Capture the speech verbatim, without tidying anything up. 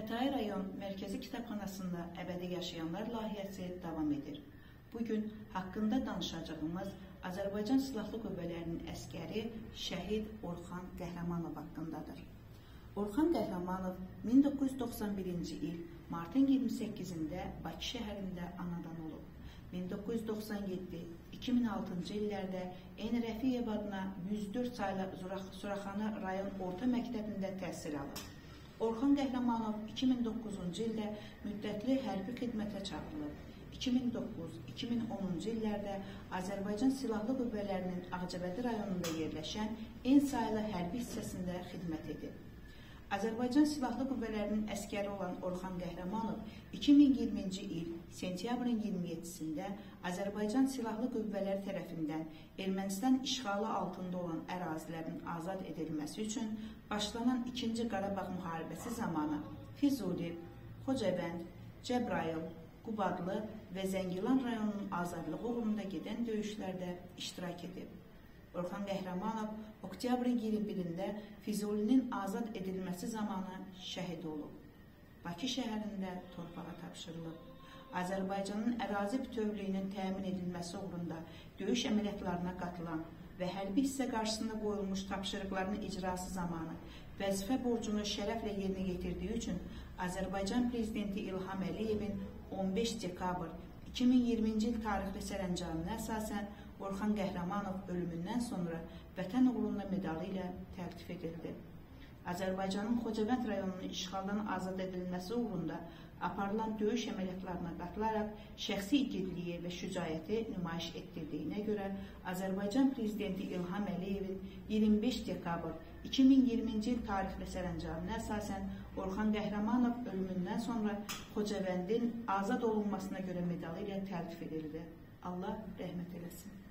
Xətai rayon Mərkəzi Kitabxanasında əbədi yaşayanlar layihəsi davam edir. Bugün haqqında danışacağımız Azərbaycan Silahlı Qüvvələrinin əskəri şəhid Orxan Qəhrəmanov haqqındadır. Orxan Qəhrəmanov min doqquz yüz doxsan birinci il martın iyirmi səkkizində Bakı şəhərində anadan olub. min doqquz yüz doxsan yeddi iki min altıncı illərdə N. Rəfiyev adına yüz dörd saylı Suraxanı rayon orta məktəbində təhsil alır. Orxan Qəhrəmanov iki min doqquzuncu ildə müddətli hərbi xidmətə çağırılıb. iki min doqquz iki min onuncu illərdə Azərbaycan Silahlı Qüvvələrinin Ağcabədi rayonunda yerləşən N saylı hərbi hissəsində xidmət edib. Azərbaycan Silahlı Qüvvələrinin əskəri olan Orxan Qəhrəmanov iki min iyirminci il sentyabrın iyirmi yeddisində Azərbaycan Silahlı Qüvvələr tərəfindən Ermənistan işğalı altında olan ərazilərin azad edilməsi üçün başlanan ikinci Qarabağ müharibəsi zamanı Füzuli, Xocavənd, Cəbrayıl, Qubadlı və Zəngilan rayonunun azadlığı uğrunda gedən döyüşlərdə iştirak edib. Orxan Qəhrəmanov oktyabrın iyirmi birində Füzulinin azad edilməsi zamanı şəhid olub. Bakı şəhərində torpağa tapşırılıb. Azərbaycanın ərazi bütövlüyünün təmin edilməsi uğrunda döyüş əməliyyatlarına qatılan və hərbi hissə qarşısında qoyulmuş tapşırıqlarının icrası zamanı vəzifə borcunu şərəflə yerinə yetirdiyi üçün Azərbaycan Prezidenti İlham Əliyevin on beş dekabr iki min iyirminci il tarixli sərəncamına əsasən Orxan Qəhrəmanov ölümündən sonra Vətən uğrunda medalı ilə təltif edildi. Azərbaycanın Xocavənd rayonunun işğaldan azad edilməsi uğrunda aparılan döyüş əməliyyatlarına qatılaraq şəxsi igidliyi və şücaəti nümayiş etdirdiyinə görə Azərbaycan Prezidenti İlham Əliyevin iyirmi beş dekabr iki min iyirminci il tarixli sərəncamına əsasən Orxan Qəhrəmanov ölümündən sonra Xocavəndin azad olunmasına görə medalı ilə təltif edildi. Allah rəhmət eləsin.